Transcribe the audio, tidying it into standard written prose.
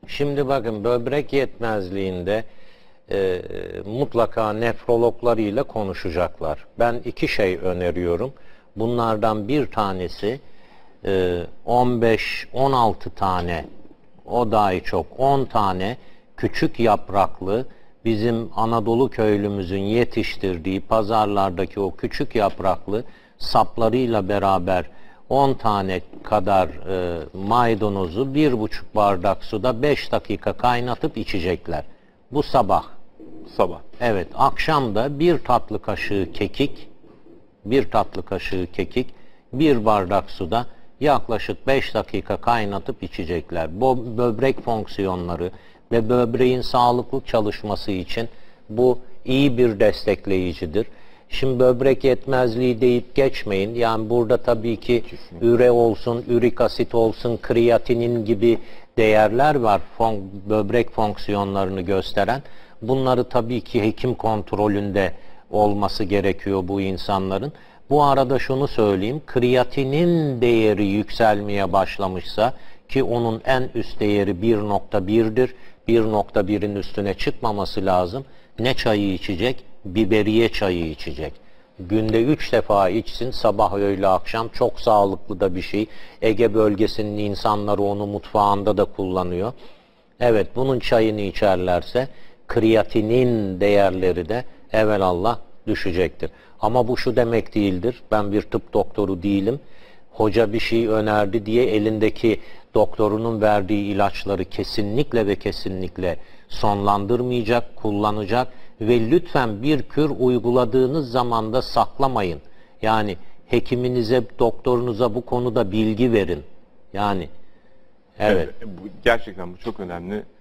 Şimdi bakın, böbrek yetmezliğinde mutlaka nefrologlarıyla konuşacaklar. Ben iki şey öneriyorum. Bunlardan bir tanesi 15-16 tane, o dahi çok, 10 tane küçük yapraklı, bizim Anadolu köylümüzün yetiştirdiği pazarlardaki o küçük yapraklı saplarıyla beraber 10 tane kadar maydanozu 1,5 bardak suda 5 dakika kaynatıp içecekler. Bu sabah. Sabah. Evet, akşam da bir tatlı kaşığı kekik, bir bardak suda yaklaşık 5 dakika kaynatıp içecekler. Bu böbrek fonksiyonları ve böbreğin sağlıklı çalışması için bu iyi bir destekleyicidir. Şimdi böbrek yetmezliği deyip geçmeyin. Yani burada tabii ki üre olsun, ürik asit olsun, kreatinin gibi değerler var böbrek fonksiyonlarını gösteren. Bunları tabii ki hekim kontrolünde olması gerekiyor bu insanların. Bu arada şunu söyleyeyim, kreatinin değeri yükselmeye başlamışsa, ki onun en üst değeri 1,1'dir, 1,1'in üstüne çıkmaması lazım. Ne çayı içecek? Biberiye çayı içecek. Günde 3 defa içsin, sabah, öğle, akşam. Çok sağlıklı da bir şey. Ege bölgesinin insanları onu mutfağında da kullanıyor. Evet, bunun çayını içerlerse kreatinin değerleri de evelallah düşecektir. Ama bu şu demek değildir. Ben bir tıp doktoru değilim. Hoca bir şey önerdi diye elindeki doktorunun verdiği ilaçları kesinlikle ve kesinlikle sonlandırmayacak, kullanacak ve lütfen bir kür uyguladığınız zaman da saklamayın. Yani hekiminize, doktorunuza bu konuda bilgi verin. Yani evet. Gerçekten bu çok önemli.